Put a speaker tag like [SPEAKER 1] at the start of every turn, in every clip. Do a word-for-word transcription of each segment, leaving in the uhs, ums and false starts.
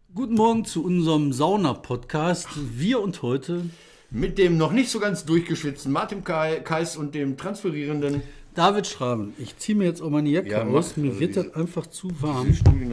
[SPEAKER 1] Guten Morgen zu unserem Sauna-Podcast. Wir und heute
[SPEAKER 2] mit dem noch nicht so ganz durchgeschwitzten Martin Kais und dem transferierenden
[SPEAKER 1] David Schraben. Ich ziehe mir jetzt auch meine Jacke ja, aus. Mir also wird das einfach zu warm.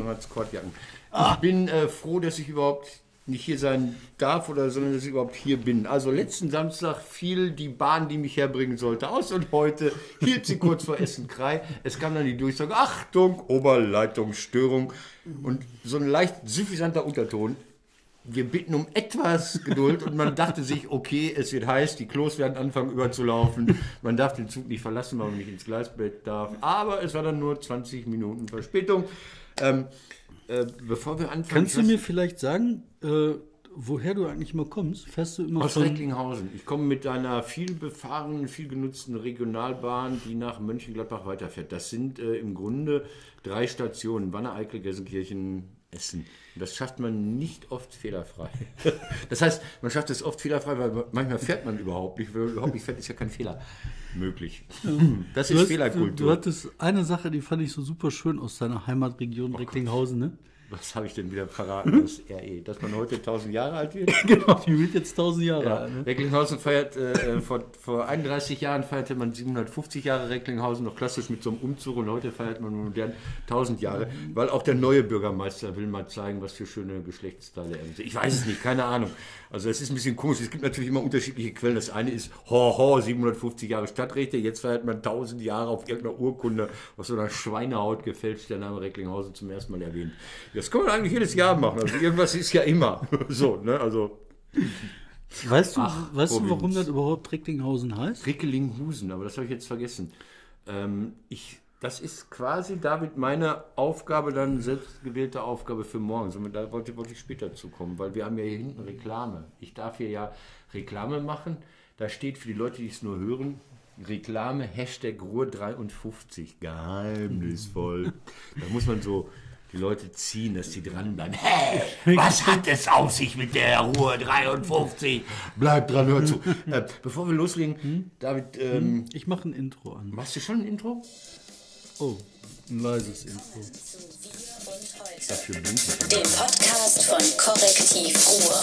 [SPEAKER 2] Ah. Ich bin äh, froh, dass ich überhaupt nicht hier sein darf, oder sondern dass ich überhaupt hier bin. Also letzten Samstag fiel die Bahn, die mich herbringen sollte, aus, und heute hielt sie kurz vor Essen-Krei. Es kam dann die Durchsage: Achtung, Oberleitungsstörung. Und so ein leicht suffisanter Unterton: Wir bitten um etwas Geduld. Und man dachte sich, okay, es wird heiß, die Klos werden anfangen überzulaufen. Man darf den Zug nicht verlassen, weil man nicht ins Gleisbett darf. Aber es war dann nur zwanzig Minuten Verspätung. Ähm, äh, bevor wir anfangen...
[SPEAKER 1] Kannst du mir vielleicht sagen, äh, woher du eigentlich immer kommst? Fährst du immer
[SPEAKER 2] aus
[SPEAKER 1] von...
[SPEAKER 2] Recklinghausen. Ich komme mit einer viel befahrenen, viel genutzten Regionalbahn, die nach Mönchengladbach weiterfährt. Das sind äh, im Grunde drei Stationen: Wanne, Eickel, Gelsenkirchen, Essen. Das schafft man nicht oft fehlerfrei. Das heißt, man schafft es oft fehlerfrei, weil manchmal fährt man überhaupt nicht. Weil überhaupt nicht fährt, ist ja kein Fehler möglich. Das ist
[SPEAKER 1] hast,
[SPEAKER 2] Fehlerkultur.
[SPEAKER 1] Du, du hattest eine Sache, die fand ich so super schön aus deiner Heimatregion oh Recklinghausen, ne?
[SPEAKER 2] Was habe ich denn wieder verraten? Das R E. Dass man heute tausend Jahre alt wird?
[SPEAKER 1] Genau, die wird jetzt tausend Jahre
[SPEAKER 2] ja.
[SPEAKER 1] alt. Ne?
[SPEAKER 2] Recklinghausen feiert, äh, vor, vor einunddreißig Jahren feierte man siebenhundertfünfzig Jahre Recklinghausen, noch klassisch mit so einem Umzug, und heute feiert man modern tausend Jahre, weil auch der neue Bürgermeister will mal zeigen, was für schöne Geschlechtsteile er hat. Ich weiß es nicht, keine Ahnung. Also es ist ein bisschen komisch. Es gibt natürlich immer unterschiedliche Quellen. Das eine ist, ho, ho, siebenhundertfünfzig Jahre Stadtrechte, jetzt feiert man tausend Jahre auf irgendeiner Urkunde, aus so einer Schweinehaut gefälscht, der Name Recklinghausen zum ersten Mal erwähnt. Das kann man eigentlich jedes Jahr machen. Also irgendwas ist ja immer so, ne? Also...
[SPEAKER 1] Weißt du, Ach, weißt du, warum das überhaupt Recklinghausen heißt?
[SPEAKER 2] Recklinghausen, aber das habe ich jetzt vergessen. Ähm, ich, das ist quasi, David, meine Aufgabe, dann selbstgewählte Aufgabe für morgen. So, da wollte, wollte ich später zukommen, weil wir haben ja hier hinten Reklame. Ich darf hier ja Reklame machen. Da steht für die Leute, die es nur hören, Reklame, Hashtag Ruhr dreiundfünfzig. Geheimnisvoll. Da muss man so... die Leute ziehen, dass die dranbleiben. Hey, was hat es auf sich mit der Ruhr dreiundfünfzig? Bleib dran, hör zu. Äh, bevor wir loslegen, hm? David... Ähm,
[SPEAKER 1] ich mache ein Intro an.
[SPEAKER 2] Machst du schon ein Intro?
[SPEAKER 1] Oh, ein leises Intro.
[SPEAKER 2] Dafür blinkt
[SPEAKER 3] Dem Podcast von Korrektiv Ruhr.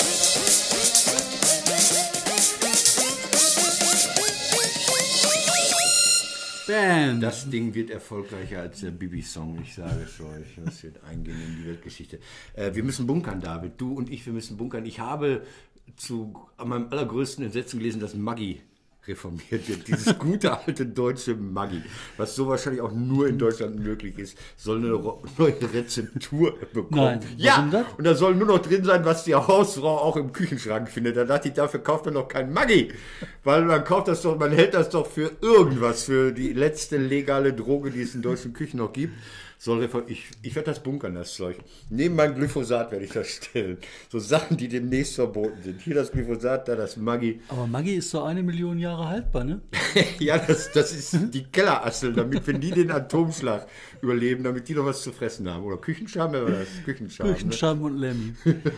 [SPEAKER 2] Bam. Das Ding wird erfolgreicher als der Bibi-Song, ich sage es euch. Das wird eingehen in die Weltgeschichte. Äh, wir müssen bunkern, David. Du und ich, wir müssen bunkern. Ich habe zu an meinem allergrößten Entsetzen gelesen, dass Maggi reformiert wird. Dieses gute alte deutsche Maggi, was so wahrscheinlich auch nur in Deutschland möglich ist, soll eine neue Rezeptur bekommen.
[SPEAKER 1] Nein,
[SPEAKER 2] ja, das? Und da soll nur noch drin sein, was die Hausfrau auch im Küchenschrank findet. Da dachte ich, dafür kauft man doch kein Maggi, weil man kauft das doch, man hält das doch für irgendwas, für die letzte legale Droge, die es in deutschen Küchen noch gibt. Soll ich, ich werde das bunkern, das Zeug. Neben meinem Glyphosat werde ich das stellen. So Sachen, die demnächst verboten sind. Hier das Glyphosat, da das Maggi.
[SPEAKER 1] Aber Maggi ist so eine Million Jahre haltbar, ne?
[SPEAKER 2] Ja, das, das ist die Kellerasseln, damit, wenn die den Atomschlag überleben, damit die noch was zu fressen haben. Oder Küchenscham, oder das? Küchenscham.
[SPEAKER 1] Küchenscham, ne? Und Lemmy.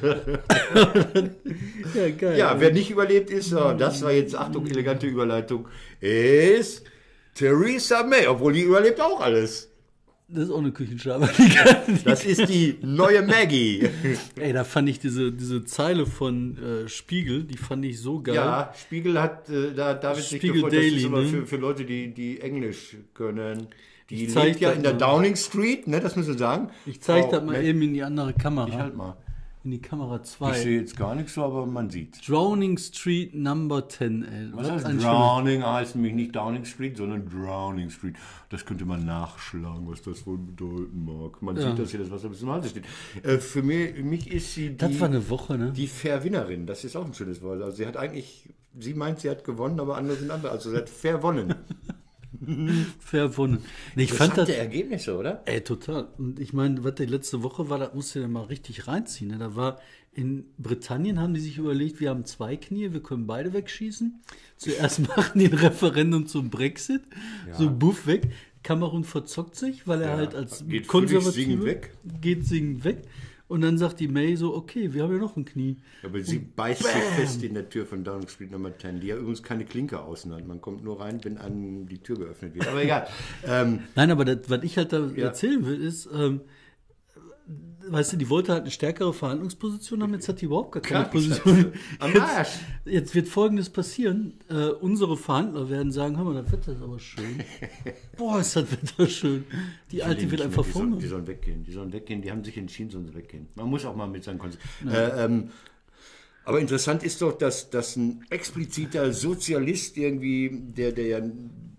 [SPEAKER 2] Ja, geil. Ja, wer nicht überlebt ist, oh, das war jetzt, Achtung, elegante Überleitung, ist Theresa May, obwohl die überlebt auch alles.
[SPEAKER 1] Das ist auch eine Küchenschabe.
[SPEAKER 2] Das ist die neue Maggie.
[SPEAKER 1] Ey, da fand ich diese, diese Zeile von äh, Spiegel, die fand ich so geil.
[SPEAKER 2] Ja, Spiegel hat, äh, da David sich gefreut, das ist aber für, für Leute, die, die Englisch können. Die lebt ja in der Downing Street, ne, das müssen wir sagen.
[SPEAKER 1] Ich zeige das mal eben in die andere Kamera.
[SPEAKER 2] Ich halt mal.
[SPEAKER 1] In die Kamera zwei.
[SPEAKER 2] Ich sehe jetzt gar nichts so, aber man sieht.
[SPEAKER 1] Drowning Street Number zehn, ey.
[SPEAKER 2] Was heißt Drowning? Heißt nämlich nicht Downing Street, sondern Drowning Street. Das könnte man nachschlagen, was das wohl bedeuten mag. Man ja. sieht das hier, das Wasser bis zum Hals steht. Äh, für mich, mich ist sie die...
[SPEAKER 1] Das war eine Woche, ne?
[SPEAKER 2] Die Verwinnerin, das ist auch ein schönes Wort. Also sie hat eigentlich... Sie meint, sie hat gewonnen, aber andere sind andere. Also sie hat verwonnen.
[SPEAKER 1] Verwonnen. Nee, ich fand das
[SPEAKER 2] Ergebnisse, oder?
[SPEAKER 1] Ey, total. Und ich meine, was die letzte Woche war, das musst du ja mal richtig reinziehen. Ne? Da war in Britannien, haben die sich überlegt, wir haben zwei Knie, wir können beide wegschießen. Zuerst machen die ein Referendum zum Brexit, ja. so buff weg. Kamerun verzockt sich, weil er ja. halt als
[SPEAKER 2] geht
[SPEAKER 1] Konservative
[SPEAKER 2] singend weg.
[SPEAKER 1] geht singend weg. Und dann sagt die May so, okay, wir haben ja noch ein Knie.
[SPEAKER 2] Aber sie und beißt bam. sich fest in der Tür von Downing Street Nummer zehn, die ja übrigens keine Klinke außen hat. Man kommt nur rein, wenn einem die Tür geöffnet wird. Aber egal.
[SPEAKER 1] ähm, Nein, aber das, was ich halt da ja. erzählen will, ist, ähm, weißt du, die wollte halt eine stärkere Verhandlungsposition haben, jetzt hat die überhaupt gar keine
[SPEAKER 2] Krankenschwester.
[SPEAKER 1] Position.
[SPEAKER 2] Am
[SPEAKER 1] Jetzt,
[SPEAKER 2] Arsch.
[SPEAKER 1] jetzt wird Folgendes passieren. Äh, unsere Verhandler werden sagen, hör mal, das Wetter ist aber schön. Boah, ist das Wetter schön. Die Alte wird
[SPEAKER 2] Nicht
[SPEAKER 1] einfach
[SPEAKER 2] mehr. die, sollen,
[SPEAKER 1] vorne.
[SPEAKER 2] die sollen weggehen, die sollen weggehen, die haben sich entschieden, sollen sie weggehen. Man muss auch mal mit seinen Konsequenzen. Äh, ähm, aber interessant ist doch, dass, dass ein expliziter Sozialist irgendwie, der, der ja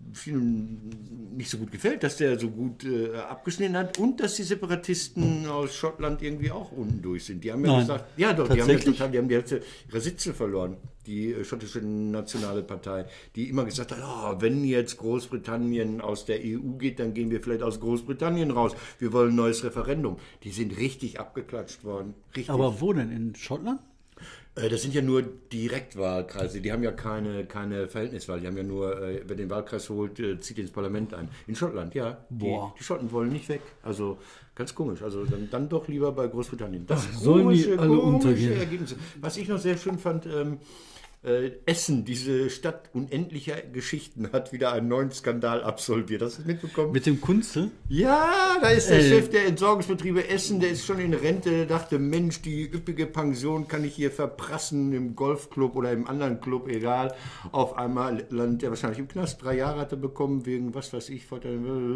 [SPEAKER 2] vielen nicht so gut gefällt, dass der so gut äh, abgeschnitten hat und dass die Separatisten aus Schottland irgendwie auch unten durch sind. Die haben ja
[SPEAKER 1] Nein.
[SPEAKER 2] gesagt, ja doch, die haben, ja
[SPEAKER 1] Tatsächlich?
[SPEAKER 2] total, die haben die Hälfte ihrer Sitze verloren. Die äh, schottische Nationale Partei, die immer gesagt hat, oh, wenn jetzt Großbritannien aus der E U geht, dann gehen wir vielleicht aus Großbritannien raus. Wir wollen ein neues Referendum. Die sind richtig abgeklatscht worden. Richtig.
[SPEAKER 1] Aber wo denn? In Schottland?
[SPEAKER 2] Äh, Das sind ja nur Direktwahlkreise, die haben ja keine, keine Verhältniswahl, die haben ja nur, äh, wer den Wahlkreis holt, äh, zieht ins Parlament ein. In Schottland, ja.
[SPEAKER 1] Boah.
[SPEAKER 2] Die, die Schotten wollen nicht weg. Also ganz komisch. Also dann, dann doch lieber bei Großbritannien. Das
[SPEAKER 1] Ach, sollen die alle
[SPEAKER 2] komische
[SPEAKER 1] untergehen?
[SPEAKER 2] Ergebnisse. Was ich noch sehr schön fand, ähm, äh, Essen, diese Stadt unendlicher Geschichten, hat wieder einen neuen Skandal absolviert. Hast du das mitbekommen?
[SPEAKER 1] Mit dem Kunze?
[SPEAKER 2] Ja, da ist der
[SPEAKER 1] Äh.
[SPEAKER 2] Chef der Entsorgungsbetriebe Essen, der ist schon in Rente, der dachte, Mensch, die üppige Pension kann ich hier verprassen im Golfclub oder im anderen Club, egal. Auf einmal landet er wahrscheinlich im Knast. Drei Jahre hat er bekommen wegen, was weiß ich, Vater.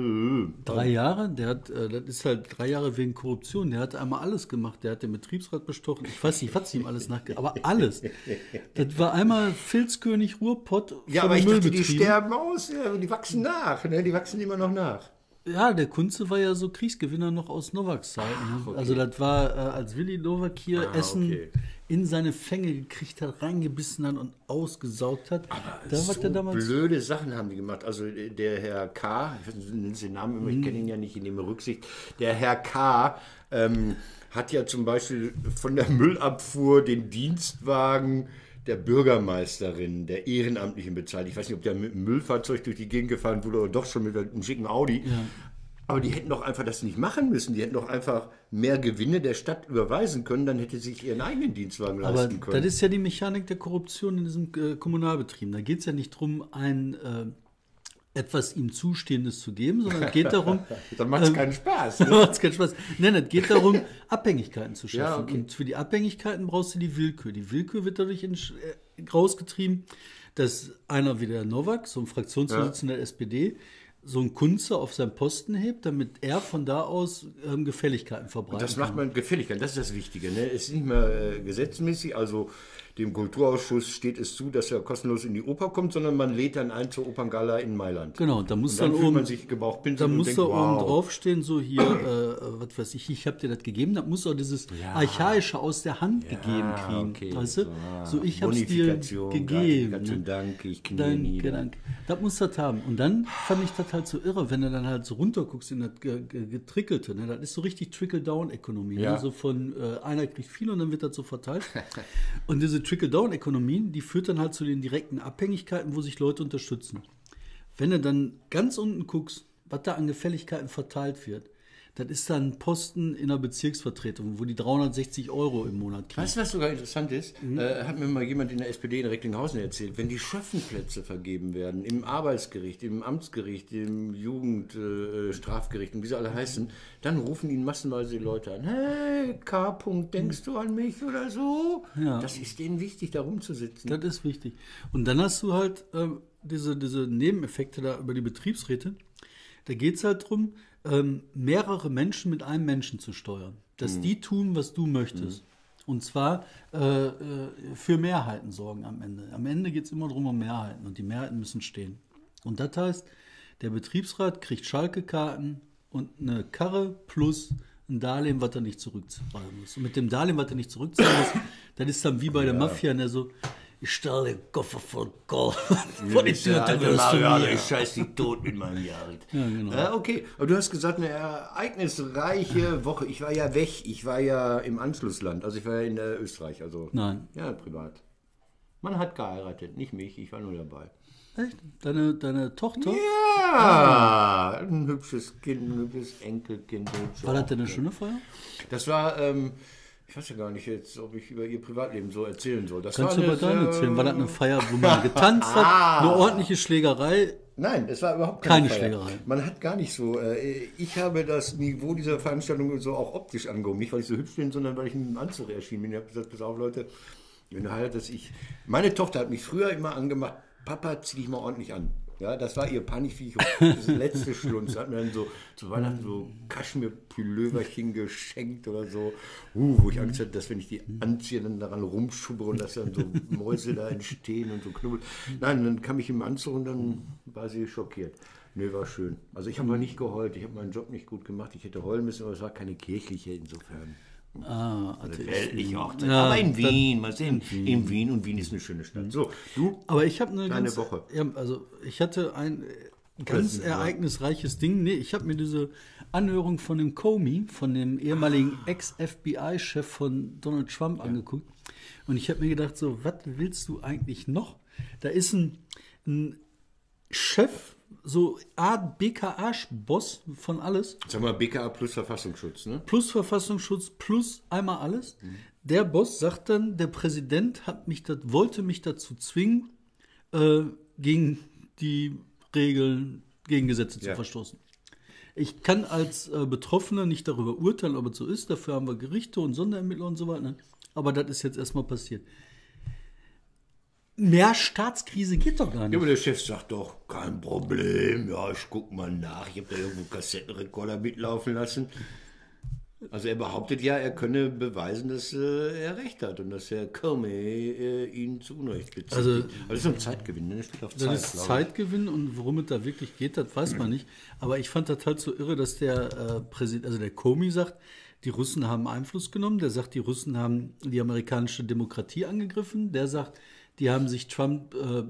[SPEAKER 1] Drei Jahre? Der hat, äh, das ist halt drei Jahre wegen Korruption. Der hat einmal alles gemacht. Der hat den Betriebsrat bestochen. Ich weiß nicht, was ihm alles nachge... Aber alles. Das war einmal Filzkönig Ruhrpott
[SPEAKER 2] Ja,
[SPEAKER 1] von
[SPEAKER 2] aber
[SPEAKER 1] den
[SPEAKER 2] ich dachte, die
[SPEAKER 1] Müllbetrieben.
[SPEAKER 2] sterben aus, ja, die wachsen nach, ne? Die wachsen immer noch nach.
[SPEAKER 1] Ja, der Kunze war ja so Kriegsgewinner noch aus Nowaks Zeiten. Ne?
[SPEAKER 2] okay.
[SPEAKER 1] Also das war, äh, als Willi Nowak hier
[SPEAKER 2] Ah,
[SPEAKER 1] Essen
[SPEAKER 2] okay.
[SPEAKER 1] in seine Fänge gekriegt hat, reingebissen hat und ausgesaugt hat. Da war
[SPEAKER 2] so
[SPEAKER 1] der damals...
[SPEAKER 2] blöde Sachen haben die gemacht. Also äh, der Herr K., ich weiß nicht den Namen immer, ich kenne ihn ja nicht, ich nehme Rücksicht. Der Herr K. Ähm, hat ja zum Beispiel von der Müllabfuhr den Dienstwagen der Bürgermeisterin, der Ehrenamtlichen bezahlt. Ich weiß nicht, ob der mit einem Müllfahrzeug durch die Gegend gefahren wurde oder doch schon mit einem schicken Audi. Aber die hätten doch einfach das nicht machen müssen. Die hätten doch einfach mehr Gewinne der Stadt überweisen können, dann hätte sie sich ihren eigenen Dienstwagen
[SPEAKER 1] Aber
[SPEAKER 2] leisten können.
[SPEAKER 1] das ist ja die Mechanik der Korruption in diesem äh, Kommunalbetrieb. Da geht es ja nicht darum, ein äh, etwas ihm Zustehendes zu geben, sondern es geht darum...
[SPEAKER 2] Dann macht es
[SPEAKER 1] ähm,
[SPEAKER 2] keinen Spaß.
[SPEAKER 1] Dann
[SPEAKER 2] Ne?
[SPEAKER 1] macht's keinen Spaß. Nein, es geht darum, Abhängigkeiten zu
[SPEAKER 2] Ja,
[SPEAKER 1] schaffen.
[SPEAKER 2] okay.
[SPEAKER 1] Und für die Abhängigkeiten brauchst du die Willkür. Die Willkür wird dadurch in, äh, rausgetrieben, dass einer wie der Nowak, so ein Fraktionsvorsitzender der S P D, so ein Kunze auf seinen Posten hebt, damit er von da aus ähm, Gefälligkeiten verbreitet.
[SPEAKER 2] Das macht man Gefälligkeit, das ist das Wichtige. Ne? Es ist nicht mehr äh, gesetzmäßig, also dem Kulturausschuss steht es zu, dass er kostenlos in die Oper kommt, sondern man lädt dann ein zur Operngala in Mailand.
[SPEAKER 1] Genau, da muss
[SPEAKER 2] Und dann
[SPEAKER 1] dann
[SPEAKER 2] fühlt
[SPEAKER 1] oben,
[SPEAKER 2] man sich gebauchpinselt
[SPEAKER 1] da
[SPEAKER 2] und
[SPEAKER 1] muss
[SPEAKER 2] denkt,
[SPEAKER 1] da oben
[SPEAKER 2] wow.
[SPEAKER 1] draufstehen, so hier, äh, was weiß ich, ich habe dir das gegeben, da muss auch dieses Archaische aus der Hand gegeben kriegen.
[SPEAKER 2] okay.
[SPEAKER 1] Weißt du?
[SPEAKER 2] Ah,
[SPEAKER 1] So, ich habe es dir
[SPEAKER 2] Bonifikation,
[SPEAKER 1] gegeben.
[SPEAKER 2] Gratifikation,
[SPEAKER 1] Ne?
[SPEAKER 2] danke, ich knie
[SPEAKER 1] Danke,
[SPEAKER 2] nieder.
[SPEAKER 1] danke. Das muss das haben. Und dann fand ich das halt so irre, wenn du dann halt so runterguckst in das Ge- Ge- Getrickelte. Ne? Das ist so richtig Trickle-Down-Ökonomie.
[SPEAKER 2] Ja.
[SPEAKER 1] Ne? So von äh, einer kriegt viel und dann wird das so verteilt. Und diese Trickle-Down-Ökonomien, die führt dann halt zu den direkten Abhängigkeiten, wo sich Leute unterstützen. Wenn du dann ganz unten guckst, was da an Gefälligkeiten verteilt wird, das ist dann ein Posten in der Bezirksvertretung, wo die dreihundertsechzig Euro im Monat kriegen.
[SPEAKER 2] Weißt du, was sogar interessant ist?
[SPEAKER 1] Mhm.
[SPEAKER 2] Äh, hat mir mal jemand in der S P D in Recklinghausen erzählt, wenn die Schöffenplätze vergeben werden, im Arbeitsgericht, im Amtsgericht, im Jugendstrafgericht äh, Strafgericht und wie sie alle heißen, dann rufen ihnen massenweise die Leute an, hey, K. -Punkt, denkst du an mich oder so?
[SPEAKER 1] Ja.
[SPEAKER 2] Das ist denen wichtig, da rumzusitzen.
[SPEAKER 1] Das ist wichtig. Und dann hast du halt ähm, diese, diese Nebeneffekte da über die Betriebsräte. Da geht es halt darum, ähm, mehrere Menschen mit einem Menschen zu steuern. Dass
[SPEAKER 2] Mhm.
[SPEAKER 1] die tun, was du möchtest. Und zwar äh, äh, für Mehrheiten sorgen am Ende. Am Ende geht es immer darum, um Mehrheiten. Und die Mehrheiten müssen stehen. Und das heißt, der Betriebsrat kriegt Schalke-Karten und eine Karre plus ein Darlehen, was er nicht zurückzahlen muss. Und mit dem Darlehen, was er nicht zurückzahlen muss, das ist dann wie bei der Mafia, der so, ich stelle den Koffer voll Gold. Vor die Tür, dann wirst du mir.
[SPEAKER 2] ich scheiß dich tot mit meinem Geld.
[SPEAKER 1] Ja, genau.
[SPEAKER 2] Äh, okay, aber du hast gesagt, eine ereignisreiche Woche. Ich war ja weg, ich war ja im Anschlussland, also ich war ja in äh, Österreich, also
[SPEAKER 1] Nein.
[SPEAKER 2] ja, privat. Man hat geheiratet, nicht mich, ich war nur dabei.
[SPEAKER 1] Echt? Deine, deine Tochter?
[SPEAKER 2] Ja, ein hübsches Kind, ein hübsches Enkelkind. hübsche
[SPEAKER 1] War das denn eine
[SPEAKER 2] Enkel.
[SPEAKER 1] schöne Feier?
[SPEAKER 2] Das war, ähm, Ich weiß ja gar nicht jetzt, ob ich über ihr Privatleben so erzählen soll. Das
[SPEAKER 1] Kannst
[SPEAKER 2] war
[SPEAKER 1] du mal
[SPEAKER 2] eine
[SPEAKER 1] deine
[SPEAKER 2] sehr-
[SPEAKER 1] erzählen? War das eine Feier, wo man getanzt hat?
[SPEAKER 2] Ah.
[SPEAKER 1] Eine ordentliche Schlägerei?
[SPEAKER 2] Nein, es war überhaupt keine,
[SPEAKER 1] Keine
[SPEAKER 2] Feier.
[SPEAKER 1] Schlägerei.
[SPEAKER 2] Man hat gar nicht so. Äh, ich habe das Niveau dieser Veranstaltung so auch optisch angehoben. Nicht, weil ich so hübsch bin, sondern weil ich in einem Anzug erschienen bin. Ich habe gesagt, pass auf, Leute, wenn du heiratest, ich. Meine Tochter hat mich früher immer angemacht, Papa, zieh dich mal ordentlich an. Ja, das war ihr Panikviech. Das letzte Schlunz. Hat mir dann so zu Weihnachten so Kaschmir-Pulloverchen geschenkt oder so. Uh, wo ich Angst hatte, dass wenn ich die anziehe, dann daran rumschubbe und dass dann so Mäuse da entstehen und so Knubbel. Nein, dann kam ich im Anzug und dann war sie schockiert. Nö, war schön. Also ich habe mal nicht geheult. Ich habe meinen Job nicht gut gemacht. Ich hätte heulen müssen, aber es war keine kirchliche insofern.
[SPEAKER 1] Ah,
[SPEAKER 2] Also weltliche Hochzeit.
[SPEAKER 1] Ja,
[SPEAKER 2] aber in
[SPEAKER 1] dann-
[SPEAKER 2] Wien, mal sehen. In Wien und Wien ist eine schöne Stadt. So, du?
[SPEAKER 1] Aber ich habe eine
[SPEAKER 2] Deine
[SPEAKER 1] ganz,
[SPEAKER 2] Woche.
[SPEAKER 1] Ja, also ich hatte ein äh, ganz
[SPEAKER 2] Wissen,
[SPEAKER 1] ereignisreiches Ding. Nee, ich habe mir diese Anhörung von dem Comey, von dem ehemaligen Ex-F B I-Chef von Donald Trump angeguckt. Und ich habe mir gedacht, so, was willst du eigentlich noch? Da ist ein, ein Chef, so Art B K A-Boss von alles.
[SPEAKER 2] Sag mal, B K A plus Verfassungsschutz, ne?
[SPEAKER 1] Plus Verfassungsschutz, plus einmal alles. Der Boss sagt dann, der Präsident hat mich dat, wollte mich dazu zwingen, äh, gegen die Regeln, gegen Gesetze zu
[SPEAKER 2] Ja.
[SPEAKER 1] verstoßen. Ich kann als äh, Betroffener nicht darüber urteilen, ob es so ist. Dafür haben wir Gerichte und Sonderermittler und so weiter. Ne? Aber das ist jetzt erstmal passiert. Mehr Staatskrise geht doch gar
[SPEAKER 2] Ja,
[SPEAKER 1] nicht.
[SPEAKER 2] aber der Chef sagt doch, kein Problem, ja, ich guck mal nach. Ich habe da irgendwo Kassettenrekorder mitlaufen lassen. Also er behauptet ja, er könne beweisen, dass äh, er recht hat und dass Herr Comey äh, ihn zu Unrecht bezieht.
[SPEAKER 1] Also-
[SPEAKER 2] Also das ist so ein Zeitgewinn, ne? Das spielt auf Zeit,
[SPEAKER 1] Das ist
[SPEAKER 2] glaube ich.
[SPEAKER 1] Zeitgewinn und worum es da wirklich geht, das weiß man nicht. Aber ich fand das halt so irre, dass der äh, Präsident, also der Comey sagt, die Russen haben Einfluss genommen. Der sagt, die Russen haben die amerikanische Demokratie angegriffen. Der sagt, die haben sich Trump äh,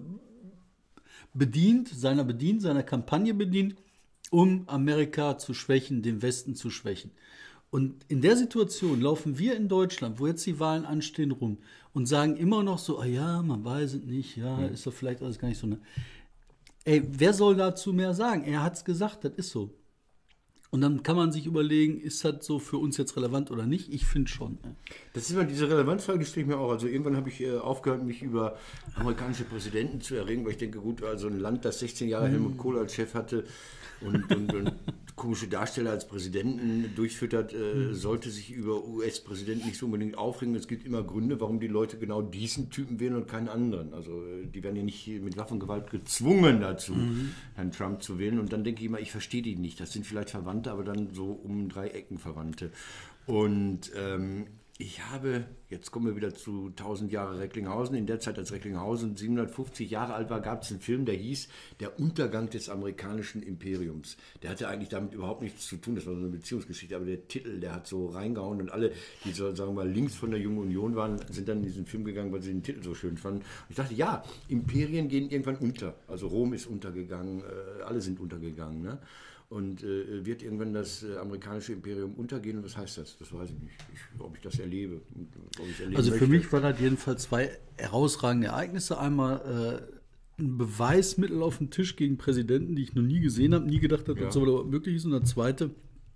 [SPEAKER 1] bedient, seiner bedient, seiner Kampagne bedient, um Amerika zu schwächen, den Westen zu schwächen. Und in der Situation laufen wir in Deutschland, wo jetzt die Wahlen anstehen, rum und sagen immer noch so, ah ja, man weiß es nicht, ja, ist doch vielleicht alles gar nicht so. Ne? Ey, wer soll dazu mehr sagen? Er hat es gesagt, das ist so. Und dann kann man sich überlegen, ist das so für uns jetzt relevant oder nicht? Ich finde schon. Ne?
[SPEAKER 2] Das ist immer diese Relevanzfrage, stelle ich mir auch. Also irgendwann habe ich äh, aufgehört, mich über amerikanische Präsidenten zu erregen, weil ich denke, gut, also ein Land, das sechzehn Jahre Helmut Kohl als Chef hatte und, und, und komische Darsteller als Präsidenten durchfüttert, äh, sollte sich über U S-Präsidenten nicht so unbedingt aufregen. Es gibt immer Gründe, warum die Leute genau diesen Typen wählen und keinen anderen. Also äh, die werden ja nicht mit Waffengewalt gezwungen dazu, Herrn Trump zu wählen. Und dann denke ich immer, ich verstehe die nicht. Das sind vielleicht Verwandte, aber dann so um drei Ecken Verwandte. Und ähm, ich habe, jetzt kommen wir wieder zu tausend Jahre Recklinghausen, in der Zeit, als Recklinghausen siebenhundertfünfzig Jahre alt war, gab es einen Film, der hieß Der Untergang des amerikanischen Imperiums. Der hatte eigentlich damit überhaupt nichts zu tun, das war so eine Beziehungsgeschichte, aber der Titel, der hat so reingehauen und alle, die so, sagen wir mal, links von der Jungen Union waren, sind dann in diesen Film gegangen, weil sie den Titel so schön fanden. Und ich dachte, ja, Imperien gehen irgendwann unter. Also Rom ist untergegangen, äh, alle sind untergegangen, ne? Und äh, wird irgendwann das äh, amerikanische Imperium untergehen? Und was heißt das? Das weiß ich nicht. Ich, ob ich das erlebe. Und, ob ich erleben
[SPEAKER 1] Also für
[SPEAKER 2] möchte.
[SPEAKER 1] mich waren das jedenfalls zwei herausragende Ereignisse. Einmal äh, ein Beweismittel auf dem Tisch gegen Präsidenten, die ich noch nie gesehen habe, nie gedacht habe,
[SPEAKER 2] Ja.
[SPEAKER 1] dass so überhaupt möglich ist. Und das zweite,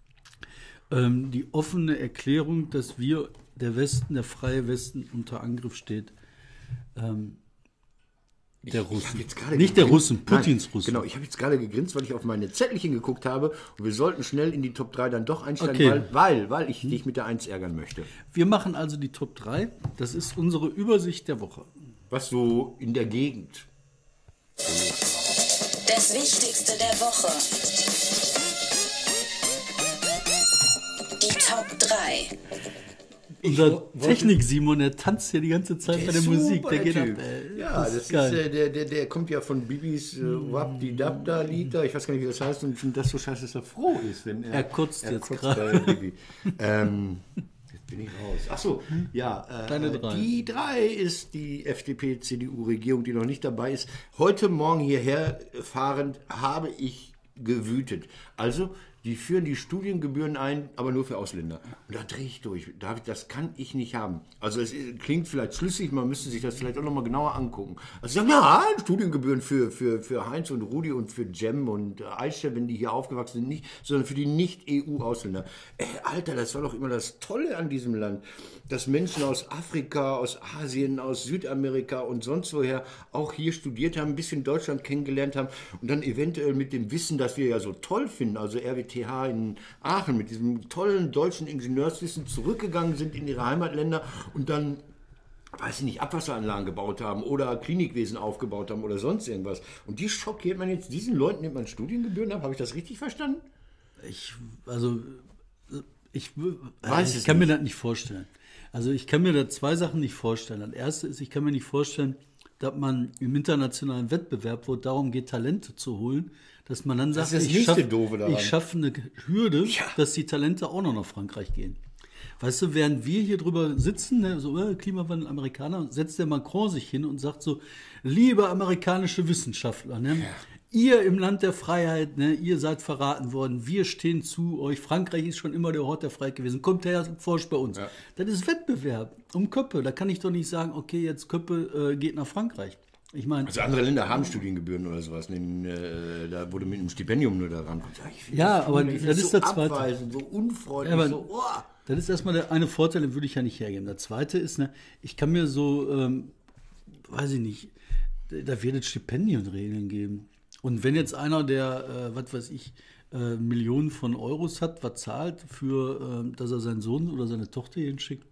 [SPEAKER 1] ähm, die offene Erklärung, dass wir, der Westen, der freie Westen, unter Angriff steht. Ähm, der
[SPEAKER 2] Ich- ich
[SPEAKER 1] Russen.
[SPEAKER 2] hab jetzt gerade
[SPEAKER 1] Nicht der
[SPEAKER 2] gegrinst.
[SPEAKER 1] Russen, Putins
[SPEAKER 2] Nein,
[SPEAKER 1] Russen.
[SPEAKER 2] Genau, ich habe jetzt gerade gegrinst, weil ich auf meine Zettelchen geguckt habe und wir sollten schnell in die Top drei dann doch einsteigen,
[SPEAKER 1] Okay.
[SPEAKER 2] weil, weil, weil ich dich mit der eins ärgern möchte.
[SPEAKER 1] Wir machen also die Top drei. Das ist unsere Übersicht der Woche.
[SPEAKER 2] Was so in der Gegend.
[SPEAKER 3] Das Wichtigste der Woche. Die Top drei.
[SPEAKER 1] Unser
[SPEAKER 2] wo- wollte-
[SPEAKER 1] Technik-Simon, der tanzt hier die ganze Zeit bei der
[SPEAKER 2] ist
[SPEAKER 1] Musik.
[SPEAKER 2] super,
[SPEAKER 1] Der geht
[SPEAKER 2] Typ.
[SPEAKER 1] ab. Ey.
[SPEAKER 2] Ja, das,
[SPEAKER 1] ist
[SPEAKER 2] ist,
[SPEAKER 1] geil.
[SPEAKER 2] äh, der, der, der kommt ja von Bibis äh, Wabdi-Dabda-Lied da. Ich weiß gar nicht, wie das heißt. Und ich finde das so scheiße, dass er froh ist, wenn er...
[SPEAKER 1] Er kotzt jetzt
[SPEAKER 2] kotzt
[SPEAKER 1] gerade.
[SPEAKER 2] bei Bibi. ähm, jetzt bin ich raus. Ach so, ja. Äh,
[SPEAKER 1] Deine drei.
[SPEAKER 2] Die drei ist die F D P-C D U-Regierung, die noch nicht dabei ist. Heute Morgen hierher fahrend habe ich gewütet. Also die führen die Studiengebühren ein, aber nur für Ausländer. Und da drehe ich durch. David, das kann ich nicht haben. Also es klingt vielleicht schlüssig, man müsste sich das vielleicht auch nochmal genauer angucken. Also sagen, ja, Studiengebühren für, für, für Heinz und Rudi und für Cem und Aisha, wenn die hier aufgewachsen sind, nicht, sondern für die Nicht-E U-Ausländer. Ey, Alter, das war doch immer das Tolle an diesem Land, dass Menschen aus Afrika, aus Asien, aus Südamerika und sonst woher auch hier studiert haben, ein bisschen Deutschland kennengelernt haben und dann eventuell mit dem Wissen, das wir ja so toll finden, also R W T H in Aachen, mit diesem tollen deutschen Ingenieurswissen zurückgegangen sind in ihre Heimatländer und dann, weiß ich nicht, Abwasseranlagen gebaut haben oder Klinikwesen aufgebaut haben oder sonst irgendwas. Und die schockiert man jetzt, diesen Leuten nimmt man Studiengebühren ab. Habe ich das richtig verstanden?
[SPEAKER 1] Ich, also, ich,
[SPEAKER 2] Weiß
[SPEAKER 1] ich
[SPEAKER 2] es
[SPEAKER 1] kann
[SPEAKER 2] nicht.
[SPEAKER 1] mir das nicht vorstellen. Also ich kann mir da zwei Sachen nicht vorstellen. Das erste ist, ich kann mir nicht vorstellen, dass man im internationalen Wettbewerb, wo es darum geht, Talente zu holen, dass man dann
[SPEAKER 2] Das
[SPEAKER 1] sagt,
[SPEAKER 2] ist das
[SPEAKER 1] ich
[SPEAKER 2] nächste
[SPEAKER 1] schaffe
[SPEAKER 2] Doofe daran.
[SPEAKER 1] ich schaffe eine Hürde,
[SPEAKER 2] Ja.
[SPEAKER 1] dass die Talente auch noch nach Frankreich gehen. Weißt du, während wir hier drüber sitzen, ne, so äh, Klimawandel, Amerikaner, setzt der Macron sich hin und sagt so, liebe amerikanische Wissenschaftler, ne, ihr im Land der Freiheit, ne, ihr seid verraten worden, wir stehen zu euch, Frankreich ist schon immer der Ort der Freiheit gewesen, kommt her, forscht bei uns.
[SPEAKER 2] Ja.
[SPEAKER 1] Das ist Wettbewerb um Köppe, da kann ich doch nicht sagen, okay, jetzt Köppe äh, geht nach Frankreich. Ich meine,
[SPEAKER 2] Also andere Länder haben Studiengebühren oder sowas. In, äh, da wurde mit einem Stipendium nur da rankommt. Ja, ich finde
[SPEAKER 1] Ja,
[SPEAKER 2] das
[SPEAKER 1] aber
[SPEAKER 2] cool. Ich finde
[SPEAKER 1] das ist der
[SPEAKER 2] so
[SPEAKER 1] zweite.
[SPEAKER 2] abweisend, so unfreundlich,
[SPEAKER 1] Ja, aber-
[SPEAKER 2] so, oh.
[SPEAKER 1] das ist erstmal der eine Vorteil, den würde ich ja nicht hergeben. Der zweite ist, ne, ich kann mir so, ähm, weiß ich nicht, da wird es Stipendienregeln geben. Und wenn jetzt einer, der, äh, was weiß ich, äh, Millionen von Euros hat, was zahlt für, äh, dass er seinen Sohn oder seine Tochter hier hinschickt,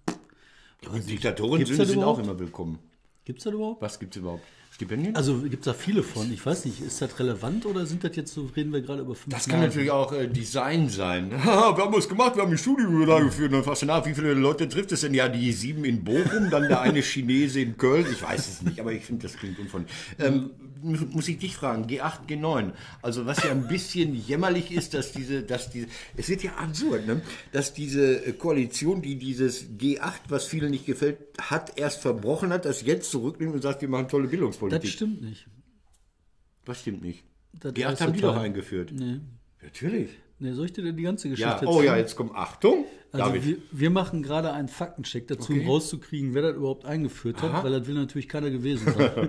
[SPEAKER 2] Diktatoren
[SPEAKER 1] Gibt's
[SPEAKER 2] sind,
[SPEAKER 1] das
[SPEAKER 2] sind auch
[SPEAKER 1] überhaupt?
[SPEAKER 2] immer willkommen.
[SPEAKER 1] gibt es das überhaupt?
[SPEAKER 2] Was gibt es überhaupt? Stipendien?
[SPEAKER 1] Also gibt es da viele von, ich weiß nicht, ist das relevant oder sind das jetzt so, reden wir gerade über fünf
[SPEAKER 2] Das kann
[SPEAKER 1] Nasen?
[SPEAKER 2] natürlich auch äh, Design sein. wir haben was gemacht, wir haben ein Studium da geführt. Und dann fragst du nach, wie viele Leute trifft es denn? Ja, die sieben in Bochum, dann der eine Chinese in Köln. Ich weiß es nicht, aber ich finde, das klingt unfreundlich. Ähm, muss ich dich fragen, G acht, G neun. Also was ja ein bisschen jämmerlich ist, dass diese, dass diese, es wird ja absurd, ne? Dass diese äh, Koalition, die dieses G acht, was vielen nicht gefällt, hat, erst verbrochen hat, das jetzt zurücknimmt und sagt, wir machen tolle Bildungspolitik.
[SPEAKER 1] Das stimmt nicht.
[SPEAKER 2] Was stimmt nicht?
[SPEAKER 1] Das
[SPEAKER 2] G acht
[SPEAKER 1] erste
[SPEAKER 2] haben die
[SPEAKER 1] Teil.
[SPEAKER 2] doch eingeführt.
[SPEAKER 1] Nee.
[SPEAKER 2] Natürlich.
[SPEAKER 1] Nee, soll ich dir denn die ganze Geschichte
[SPEAKER 2] Ja, oh ja, jetzt kommt Achtung.
[SPEAKER 1] Also
[SPEAKER 2] David.
[SPEAKER 1] wir, wir machen gerade einen Faktencheck dazu,
[SPEAKER 2] Okay.
[SPEAKER 1] um rauszukriegen, wer das überhaupt eingeführt hat,
[SPEAKER 2] Aha.
[SPEAKER 1] weil das will natürlich keiner gewesen sein.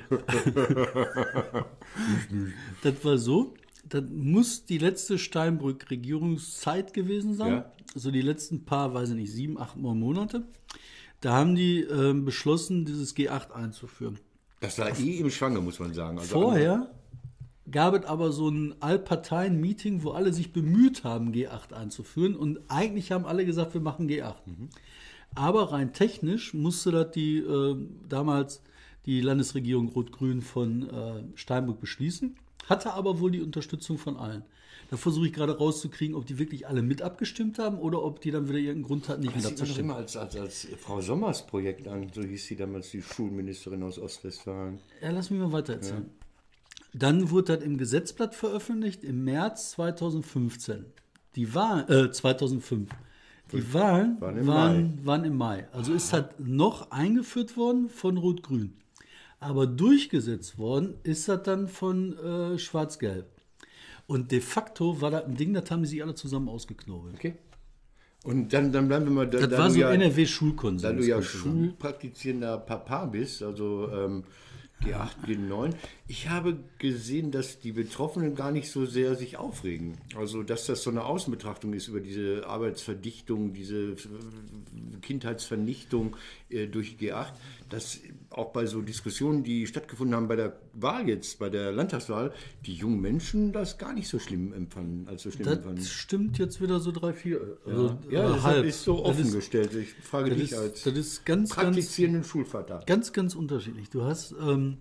[SPEAKER 1] Das war so, das muss die letzte Steinbrück-Regierungszeit gewesen sein,
[SPEAKER 2] Ja.
[SPEAKER 1] also die letzten paar, weiß ich nicht, sieben, acht, neun Monate. Da haben die ähm, beschlossen, dieses G acht einzuführen.
[SPEAKER 2] Das war eh im Schwange, muss man sagen. Also
[SPEAKER 1] Vorher gab es aber so ein Allparteien-Meeting, wo alle sich bemüht haben, G acht einzuführen. Und eigentlich haben alle gesagt, wir machen G acht. Aber rein technisch musste das die äh, damals die Landesregierung Rot-Grün von äh, Steinbrück beschließen. Hatte aber wohl die Unterstützung von allen. Da versuche ich gerade rauszukriegen, ob die wirklich alle mit abgestimmt haben oder ob die dann wieder irgendeinen Grund hatten, nicht
[SPEAKER 2] Das
[SPEAKER 1] mit
[SPEAKER 2] sieht man doch
[SPEAKER 1] abzustimmen.
[SPEAKER 2] immer als, als, als Frau Sommers Projekt an. So hieß sie damals, die Schulministerin aus Ostwestfalen.
[SPEAKER 1] Ja, lass mich mal weiter erzählen. Dann wurde das im Gesetzblatt veröffentlicht im März zweitausendfünfzehn. Die Wahl, äh, zweitausendfünf. Die Wahlen
[SPEAKER 2] Waren im
[SPEAKER 1] waren, waren im Mai. Also ist das noch eingeführt worden von Rot-Grün. Aber durchgesetzt worden ist das dann von äh, Schwarz-Gelb. Und de facto war das ein Ding, das haben die sich alle zusammen ausgeknobelt.
[SPEAKER 2] Okay. Und dann, dann bleiben wir mal da.
[SPEAKER 1] Das
[SPEAKER 2] da
[SPEAKER 1] war
[SPEAKER 2] du
[SPEAKER 1] so
[SPEAKER 2] ja,
[SPEAKER 1] N R W-Schulkonsens.
[SPEAKER 2] Da du ja
[SPEAKER 1] kannst du sagen.
[SPEAKER 2] schulpraktizierender Papa bist, also ähm, G acht, G neun. Ich habe gesehen, dass die Betroffenen gar nicht so sehr sich aufregen. Also, dass das so eine Außenbetrachtung ist über diese Arbeitsverdichtung, diese äh, Kindheitsvernichtung äh, durch G acht, dass auch bei so Diskussionen, die stattgefunden haben bei der Wahl jetzt, bei der Landtagswahl, die jungen Menschen das gar nicht so schlimm empfanden, als so schlimm empfanden.
[SPEAKER 1] Das stimmt jetzt wieder so drei, vier. Also,
[SPEAKER 2] Ja,
[SPEAKER 1] äh,
[SPEAKER 2] deshalb
[SPEAKER 1] halb.
[SPEAKER 2] ist so
[SPEAKER 1] Das
[SPEAKER 2] offen
[SPEAKER 1] ist-
[SPEAKER 2] gestellt. Ich frage
[SPEAKER 1] Das
[SPEAKER 2] dich
[SPEAKER 1] ist,
[SPEAKER 2] als
[SPEAKER 1] das ist ganz, ganz,
[SPEAKER 2] praktizierenden Schulvater.
[SPEAKER 1] ganz, ganz unterschiedlich. Du hast ähm,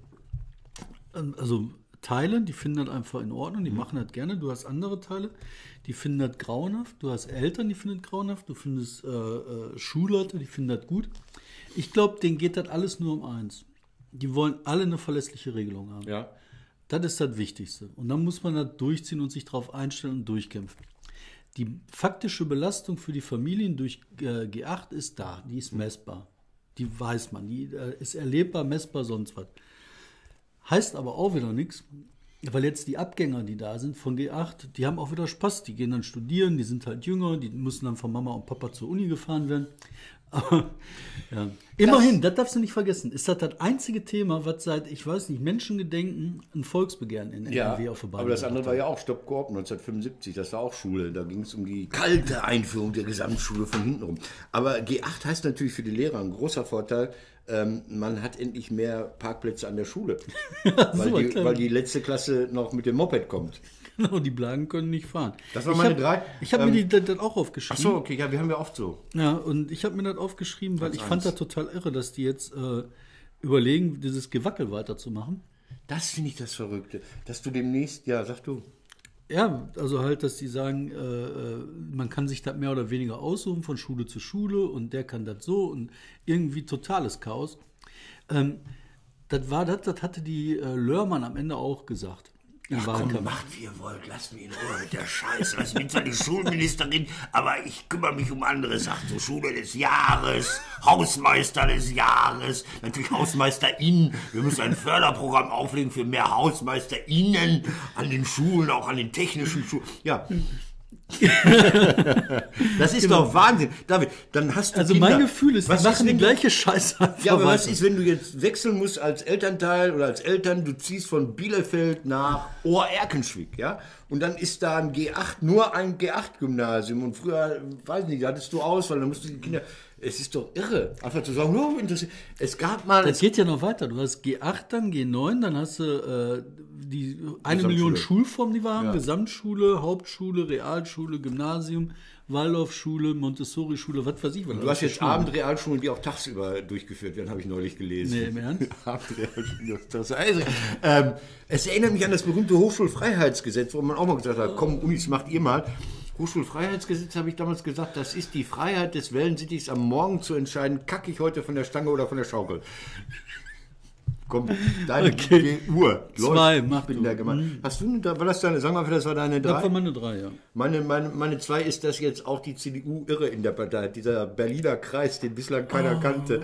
[SPEAKER 1] ähm, also Teile, die finden das einfach in Ordnung, die machen das gerne. Du hast andere Teile, die finden das grauenhaft. Du hast Eltern, die finden das grauenhaft. Du findest äh, äh, Schulleute, die finden das gut. Ich glaube, denen geht das alles nur um eins. Die wollen alle eine verlässliche Regelung haben.
[SPEAKER 2] Ja.
[SPEAKER 1] Das ist das Wichtigste. Und dann muss man das durchziehen und sich darauf einstellen und durchkämpfen. Die faktische Belastung für die Familien durch äh, G acht ist da, die ist messbar. Die weiß man, die äh, ist erlebbar, messbar, sonst was. Heißt aber auch wieder nichts, weil jetzt die Abgänger, die da sind von G acht, die haben auch wieder Spaß. Die gehen dann studieren, die sind halt jünger, die müssen dann von Mama und Papa zur Uni gefahren werden. Aber, ja. Immerhin, das, das darfst du nicht vergessen, ist das das einzige Thema, was seit, ich weiß nicht, Menschengedenken ein Volksbegehren in
[SPEAKER 2] Ja,
[SPEAKER 1] N R W auf der Bahn
[SPEAKER 2] aber das andere
[SPEAKER 1] hat.
[SPEAKER 2] war ja auch Stopp Koop neunzehnhundertfünfundsiebzig, das war auch Schule. Da ging es um die kalte Einführung der Gesamtschule von hinten rum. Aber G acht heißt natürlich für die Lehrer ein großer Vorteil, ähm, man hat endlich mehr Parkplätze an der Schule. weil,
[SPEAKER 1] super,
[SPEAKER 2] die,
[SPEAKER 1] klar.
[SPEAKER 2] weil die letzte Klasse noch mit dem Moped kommt.
[SPEAKER 1] Genau, die Blagen können nicht fahren.
[SPEAKER 2] Das waren
[SPEAKER 1] ich
[SPEAKER 2] meine
[SPEAKER 1] hab,
[SPEAKER 2] drei.
[SPEAKER 1] Ich habe
[SPEAKER 2] Ähm,
[SPEAKER 1] mir die, das, das auch aufgeschrieben.
[SPEAKER 2] Ach so, okay, ja, wir haben ja oft so.
[SPEAKER 1] Ja, und ich habe mir das aufgeschrieben, weil
[SPEAKER 2] Platz
[SPEAKER 1] ich fand
[SPEAKER 2] eins.
[SPEAKER 1] das total irre, dass die jetzt äh, überlegen, dieses Gewackel weiterzumachen.
[SPEAKER 2] Das finde ich das Verrückte. Dass du demnächst, ja, sag du.
[SPEAKER 1] Ja, also halt, dass die sagen, äh, äh, man kann sich das mehr oder weniger aussuchen von Schule zu Schule und der kann das so und irgendwie totales Chaos. Ähm, das war das, das hatte die äh, Lörmann am Ende auch gesagt. Im
[SPEAKER 2] Ach komm,
[SPEAKER 1] Wahlkampf.
[SPEAKER 2] macht wie ihr wollt, lasst mich in Ruhe mit der Scheiße. Ich bin zwar die Schulministerin, aber ich kümmere mich um andere Sachen. So Schule des Jahres, Hausmeister des Jahres, natürlich HausmeisterInnen. Wir müssen ein Förderprogramm auflegen für mehr HausmeisterInnen an den Schulen, auch an den technischen Schulen. Ja. Das ist doch Wahnsinn. David, dann hast du
[SPEAKER 1] Also
[SPEAKER 2] Kinder.
[SPEAKER 1] mein Gefühl ist, die
[SPEAKER 2] Was
[SPEAKER 1] machen die
[SPEAKER 2] wenn du-
[SPEAKER 1] gleiche Scheiße einfach
[SPEAKER 2] Ja, aber was
[SPEAKER 1] weiter.
[SPEAKER 2] ist, wenn du jetzt wechseln musst als Elternteil oder als Eltern, du ziehst von Bielefeld nach Ohr-Erkenschwick, ja? Und dann ist da ein G acht, nur ein G acht Gymnasium und früher, weiß nicht, da hattest du Auswahl, dann musst du die Kinder, es ist doch irre, einfach zu sagen, oh, interessiert. Es gab mal,
[SPEAKER 1] Das geht ja noch weiter. Du hast G acht, dann G neun, dann hast du äh, die eine
[SPEAKER 2] Gesamtschule.
[SPEAKER 1] Million Schulformen, die wir haben.
[SPEAKER 2] Ja.
[SPEAKER 1] Gesamtschule, Hauptschule, Realschule, Gymnasium, Waldorfschule, Montessori-Schule, was weiß ich. Was
[SPEAKER 2] du hast jetzt Abendrealschulen, die auch tagsüber durchgeführt werden, habe ich neulich gelesen.
[SPEAKER 1] Nee, im Ernst?
[SPEAKER 2] Abendrealschulen, das ist also, ähm, es erinnert mich an das berühmte Hochschulfreiheitsgesetz, wo man auch mal gesagt hat, komm, Unis, macht ihr mal. Hochschulfreiheitsgesetz, habe ich damals gesagt, das ist die Freiheit des Wellensittichs, am Morgen zu entscheiden, kacke ich heute von der Stange oder von der Schaukel. Komm, deine
[SPEAKER 1] Okay.
[SPEAKER 2] Uhr.
[SPEAKER 1] Zwei,
[SPEAKER 2] Läuft.
[SPEAKER 1] mach
[SPEAKER 2] Ich bin
[SPEAKER 1] du.
[SPEAKER 2] da gemeint. Hast du, da- war das deine, sag mal, das war deine
[SPEAKER 1] Das
[SPEAKER 2] drei?
[SPEAKER 1] war meine drei, ja.
[SPEAKER 2] Meine, meine, meine zwei ist, dass jetzt auch die C D U irre in der Partei hat. Dieser Berliner Kreis, den bislang keiner kannte.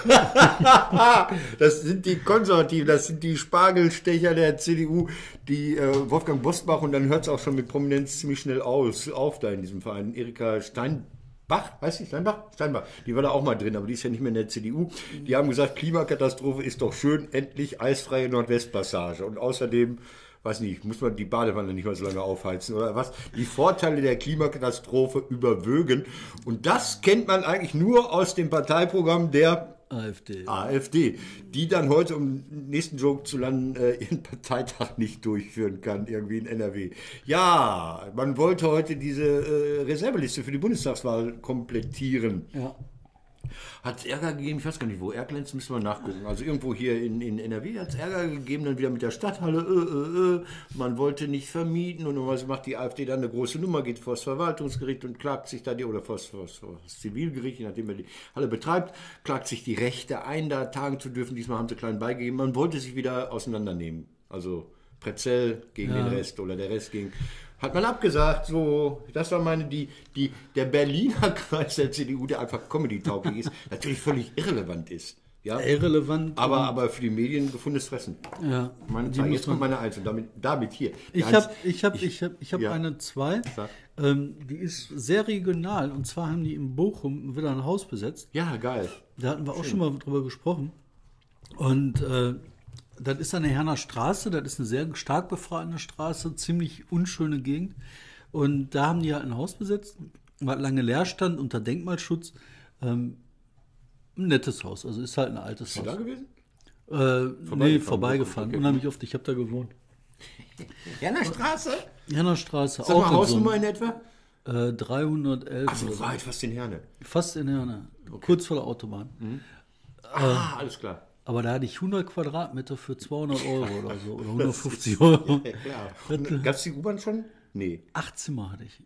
[SPEAKER 2] Das sind die Konservativen, das sind die Spargelstecher der C D U, die äh, Wolfgang Bosbach, und dann hört es auch schon mit Prominenz ziemlich schnell aus, auf da in diesem Verein. Erika Steinbach, heißt die Steinbach? Steinbach, die war da auch mal drin, aber die ist ja nicht mehr in der C D U. Die haben gesagt, Klimakatastrophe ist doch schön, endlich eisfreie Nordwestpassage. Und außerdem, weiß nicht, muss man die Badewanne nicht mal so lange aufheizen oder was? Die Vorteile der Klimakatastrophe überwögen. Und das kennt man eigentlich nur aus dem Parteiprogramm der
[SPEAKER 1] AfD.
[SPEAKER 2] AfD, die dann heute, um den nächsten Joke zu landen, äh, ihren Parteitag nicht durchführen kann, irgendwie in N R W. Ja, man wollte heute diese äh, Reserveliste für die Bundestagswahl komplettieren.
[SPEAKER 1] Ja.
[SPEAKER 2] Hat es Ärger gegeben, ich weiß gar nicht wo, Erklenz müssen wir nachgucken. Also irgendwo hier in, in N R W hat es Ärger gegeben, dann wieder mit der Stadthalle, äh, äh, äh. Man wollte nicht vermieten und normalerweise macht die AfD dann eine große Nummer, geht vor das Verwaltungsgericht und klagt sich da die, oder vor das, vor das, vor das Zivilgericht, je nachdem wer die Halle betreibt, klagt sich die Rechte ein, da tagen zu dürfen. Diesmal haben sie klein beigegeben. Man wollte sich wieder auseinandernehmen. Also Prezell gegen
[SPEAKER 1] Ja.
[SPEAKER 2] den Rest oder der Rest gegen... Hat man abgesagt, so, das war meine, die, die, der Berliner Kreis der C D U, der einfach Comedy-tauglich ist, natürlich völlig irrelevant ist. Ja?
[SPEAKER 1] Irrelevant.
[SPEAKER 2] Aber,
[SPEAKER 1] und-
[SPEAKER 2] aber für die Medien gefundenes Fressen.
[SPEAKER 1] Ja.
[SPEAKER 2] Meine
[SPEAKER 1] Die
[SPEAKER 2] zwei.
[SPEAKER 1] muss
[SPEAKER 2] Jetzt kommt
[SPEAKER 1] man-
[SPEAKER 2] meine Eins und damit, damit hier. Die
[SPEAKER 1] Ich
[SPEAKER 2] Eins-
[SPEAKER 1] habe ich hab, ich hab, ich hab
[SPEAKER 2] ja.
[SPEAKER 1] eine zwei,
[SPEAKER 2] Sag.
[SPEAKER 1] ähm, die ist sehr regional, und zwar haben die in Bochum wieder ein Haus besetzt.
[SPEAKER 2] Ja, geil.
[SPEAKER 1] Da hatten wir auch schon mal drüber gesprochen. Und äh, das ist an der Herner Straße, das ist eine sehr stark befreiende Straße, ziemlich unschöne Gegend. Und da haben die halt ein Haus besetzt, war lange leer stand, unter Denkmalschutz. Ähm, ein nettes Haus, also ist halt ein altes
[SPEAKER 2] Bist du da
[SPEAKER 1] Haus.
[SPEAKER 2] gewesen?
[SPEAKER 1] Äh, nee,
[SPEAKER 2] Vorbeigefahren,
[SPEAKER 1] vorbeigefahren,
[SPEAKER 2] okay.
[SPEAKER 1] unheimlich oft, ich habe da gewohnt.
[SPEAKER 2] Ja, in der Straße?
[SPEAKER 1] Herner Straße,
[SPEAKER 2] Sag mal,
[SPEAKER 1] auch in so
[SPEAKER 2] Hausnummer
[SPEAKER 1] einem-
[SPEAKER 2] in etwa?
[SPEAKER 1] Äh, dreihundertelf
[SPEAKER 2] Ach so,
[SPEAKER 1] oder so.
[SPEAKER 2] weit, fast in Herne.
[SPEAKER 1] Fast in Herne, kurz vor der Autobahn.
[SPEAKER 2] Ah, alles klar.
[SPEAKER 1] Aber da hatte ich hundert Quadratmeter für zweihundert Euro oder so, oder hundertfünfzig Euro.
[SPEAKER 2] Ja, klar. Gab es die U-Bahn schon? Nee.
[SPEAKER 1] Acht Zimmer hatte ich.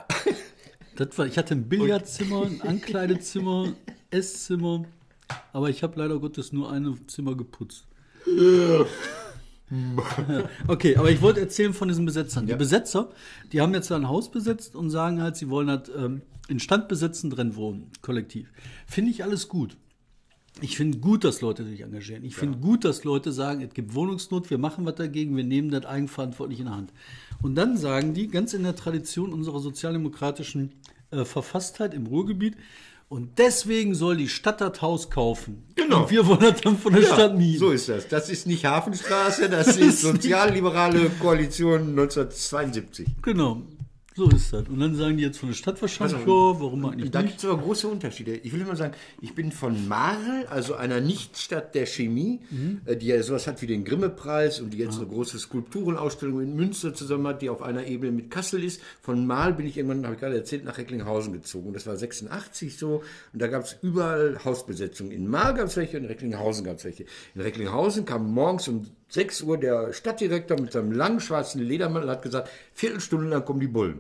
[SPEAKER 1] Das war, ich hatte ein Billardzimmer, ein Ankleidezimmer, Esszimmer, aber ich habe leider Gottes nur ein Zimmer geputzt. Okay, aber ich wollte erzählen von diesen Besetzern. Die
[SPEAKER 2] Ja.
[SPEAKER 1] Besetzer, die haben jetzt ein Haus besetzt und sagen halt, sie wollen halt ähm, instand besetzen, drin wohnen, kollektiv. Finde ich alles gut. Ich finde gut, dass Leute sich engagieren. Ich finde gut, dass Leute sagen, es gibt Wohnungsnot, wir machen was dagegen, wir nehmen das eigenverantwortlich in der Hand. Und dann sagen die, ganz in der Tradition unserer sozialdemokratischen äh, Verfasstheit im Ruhrgebiet, und deswegen soll die Stadt das Haus kaufen.
[SPEAKER 2] Genau.
[SPEAKER 1] Und wir wollen das dann von der
[SPEAKER 2] Ja,
[SPEAKER 1] Stadt mieten.
[SPEAKER 2] so ist das. Das ist nicht Hafenstraße, das ist sozialliberale Koalition neunzehnhundertzweiundsiebzig.
[SPEAKER 1] Genau, so ist das. Und dann sagen die jetzt von der Stadt wahrscheinlich, ja, warum eigentlich
[SPEAKER 2] Da
[SPEAKER 1] nicht?
[SPEAKER 2] gibt es aber große Unterschiede. Ich will immer sagen, ich bin von Marl, also einer Nichtstadt der Chemie,
[SPEAKER 1] Mhm.
[SPEAKER 2] äh, die ja sowas hat wie den Grimme-Preis und die jetzt eine große Skulpturenausstellung in Münster zusammen hat, die auf einer Ebene mit Kassel ist. Von Marl bin ich irgendwann, habe ich gerade erzählt, nach Recklinghausen gezogen. Das war sechsundachtzig so. Und da gab es überall Hausbesetzungen. In Marl gab es welche und in Recklinghausen gab es welche. In Recklinghausen kam morgens um sechs Uhr der Stadtdirektor mit seinem langen schwarzen Ledermantel und hat gesagt, Viertelstunde lang kommen die Bullen.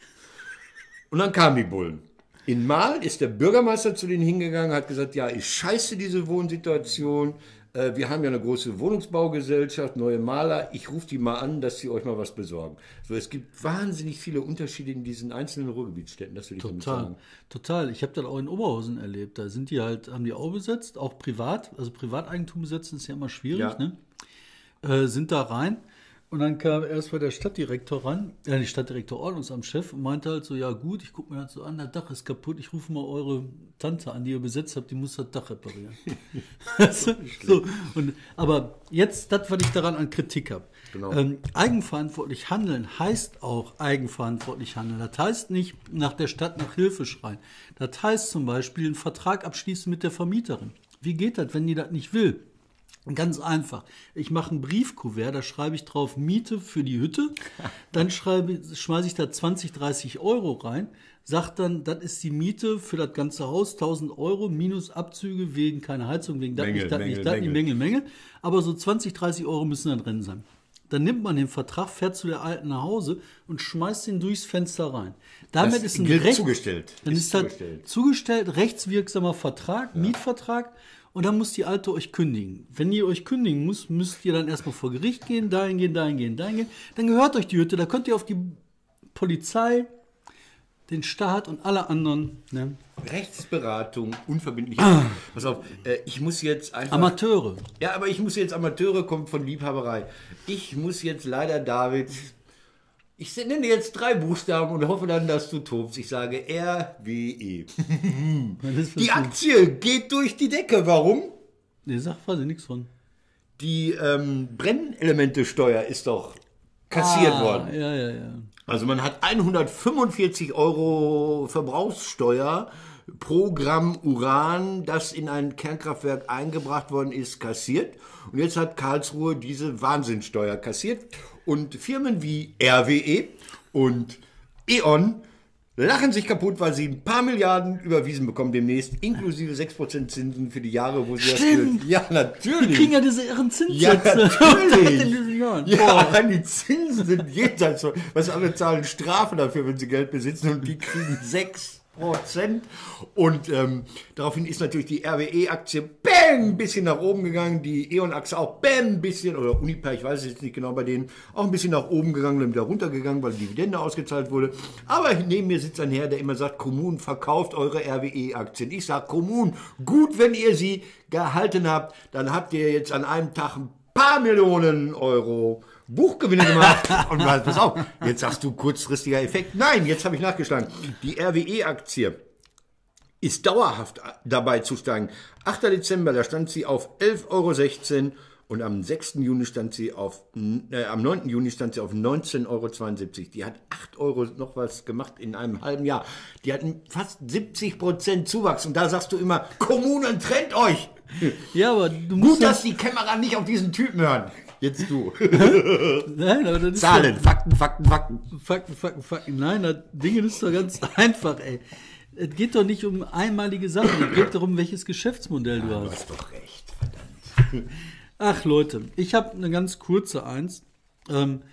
[SPEAKER 2] Und dann kamen die Bullen. In Marl ist der Bürgermeister zu denen hingegangen, hat gesagt, ja, ich scheiße diese Wohnsituation. Äh, wir haben ja eine große Wohnungsbaugesellschaft, neue Maler. Ich rufe die mal an, dass sie euch mal was besorgen. So, es gibt wahnsinnig viele Unterschiede in diesen einzelnen Ruhrgebietsstädten. Das will ich damit
[SPEAKER 1] Total,
[SPEAKER 2] sagen.
[SPEAKER 1] total. Ich habe das auch in Oberhausen erlebt. Da sind die halt, haben die auch besetzt, auch privat. Also Privateigentum besetzen ist ja immer schwierig,
[SPEAKER 2] Ja.
[SPEAKER 1] ne? Äh, sind da rein. Und dann kam erst mal der Stadtdirektor ran, ja, die Stadtdirektor Ordnungsamtschef, und meinte halt so, ja gut, ich gucke mir das so an, das Dach ist kaputt, ich rufe mal eure Tante an, die ihr besetzt habt, die muss das Dach reparieren. Also, so, und, aber jetzt, das, was ich daran an Kritik habe.
[SPEAKER 2] Genau.
[SPEAKER 1] Ähm, eigenverantwortlich handeln heißt auch eigenverantwortlich handeln. Das heißt nicht nach der Stadt nach Hilfe schreien. Das heißt zum Beispiel einen Vertrag abschließen mit der Vermieterin. Wie geht das, wenn die das nicht will? Ganz einfach. Ich mache ein Briefkuvert, da schreibe ich drauf Miete für die Hütte, dann schreibe, schmeiße ich da zwanzig, dreißig Euro rein, sage dann, das ist die Miete für das ganze Haus, tausend Euro minus Abzüge wegen keine Heizung, wegen das
[SPEAKER 2] Mängel,
[SPEAKER 1] nicht, das
[SPEAKER 2] Mängel,
[SPEAKER 1] nicht, das nicht,
[SPEAKER 2] Mängel.
[SPEAKER 1] Mängel, Mängel. Aber so zwanzig, dreißig Euro müssen dann drin sein. Dann nimmt man den Vertrag, fährt zu der Alten nach Hause und schmeißt ihn durchs Fenster rein. Damit
[SPEAKER 2] Das
[SPEAKER 1] ist ein
[SPEAKER 2] gilt
[SPEAKER 1] Recht,
[SPEAKER 2] zugestellt.
[SPEAKER 1] Dann
[SPEAKER 2] Ist
[SPEAKER 1] ist das
[SPEAKER 2] zugestellt.
[SPEAKER 1] zugestellt, rechtswirksamer Vertrag, Mietvertrag. Und dann muss die Alte euch kündigen. Wenn ihr euch kündigen muss, müsst ihr dann erstmal vor Gericht gehen, dahin gehen, dahin gehen, dahin gehen. Dann gehört euch die Hütte, da könnt ihr auf die Polizei, den Staat und alle anderen, ne?
[SPEAKER 2] Rechtsberatung, unverbindlich.
[SPEAKER 1] Ah.
[SPEAKER 2] Pass auf, äh, ich muss jetzt einfach...
[SPEAKER 1] Amateure.
[SPEAKER 2] Ja, aber ich muss jetzt, Amateure kommt von Liebhaberei. Ich muss jetzt leider, David, ich nenne jetzt drei Buchstaben und hoffe dann, dass du tobst. Ich sage R W E. Die Aktie geht durch die Decke. Warum?
[SPEAKER 1] Nee, sag quasi nichts von.
[SPEAKER 2] Die ähm, Brennelementesteuer ist doch kassiert
[SPEAKER 1] Ah,
[SPEAKER 2] worden.
[SPEAKER 1] Ja, ja, ja.
[SPEAKER 2] Also man hat hundertfünfundvierzig Euro Verbrauchssteuer pro Gramm Uran, das in ein Kernkraftwerk eingebracht worden ist, kassiert. Und jetzt hat Karlsruhe diese Wahnsinnsteuer kassiert. Und Firmen wie R W E und E.ON lachen sich kaputt, weil sie ein paar Milliarden überwiesen bekommen demnächst, inklusive sechs Prozent Zinsen für die Jahre, wo sie
[SPEAKER 1] Stimmt.
[SPEAKER 2] das... Ja, natürlich.
[SPEAKER 1] Die kriegen ja diese irren
[SPEAKER 2] Ja,
[SPEAKER 1] Zinssätze.
[SPEAKER 2] natürlich.
[SPEAKER 1] in diesen Jahren.
[SPEAKER 2] Ja,
[SPEAKER 1] Boah.
[SPEAKER 2] allein die Zinsen sind jenseits von, was alle zahlen Strafe dafür, wenn sie Geld besitzen, und die kriegen sechs Prozent. Und ähm, daraufhin ist natürlich die R W E-Aktie bam, ein bisschen nach oben gegangen, die E.ON-Aktie auch bam, ein bisschen, oder Uniper, ich weiß es jetzt nicht genau bei denen, auch ein bisschen nach oben gegangen, dann wieder runtergegangen, weil die Dividende ausgezahlt wurde. Aber neben mir sitzt ein Herr, der immer sagt, Kommunen, verkauft eure R W E-Aktien. Ich sage, Kommunen, gut, wenn ihr sie gehalten habt, dann habt ihr jetzt an einem Tag ein paar Millionen Euro Buchgewinne gemacht. Und mal, pass auf, jetzt sagst du kurzfristiger Effekt. Nein, jetzt habe ich nachgeschlagen. Die R W E-Aktie ist dauerhaft dabei zu steigen. achter Dezember, da stand sie auf elf Euro sechzehn und am sechsten Juni stand sie auf, äh, am neunten Juni stand sie auf neunzehn Euro zweiundsiebzig. Die hat acht Euro noch was gemacht in einem halben Jahr. Die hatten fast siebzig Prozent Zuwachs. Und da sagst du immer, Kommunen, trennt euch!
[SPEAKER 1] Ja, aber du musst
[SPEAKER 2] Gut, dass die Kämmerer nicht auf diesen Typen hören. Jetzt du.
[SPEAKER 1] Nein, aber das ist
[SPEAKER 2] Zahlen, Fakten, Fakten, Fakten.
[SPEAKER 1] doch, Fakten, Fakten, Fakten. Nein, das Ding ist doch ganz einfach, ey. Es geht doch nicht um einmalige Sachen, es geht darum, welches Geschäftsmodell du
[SPEAKER 2] Du
[SPEAKER 1] hast.
[SPEAKER 2] hast doch recht, verdammt.
[SPEAKER 1] Ach Leute, ich habe eine ganz kurze Eins, ähm,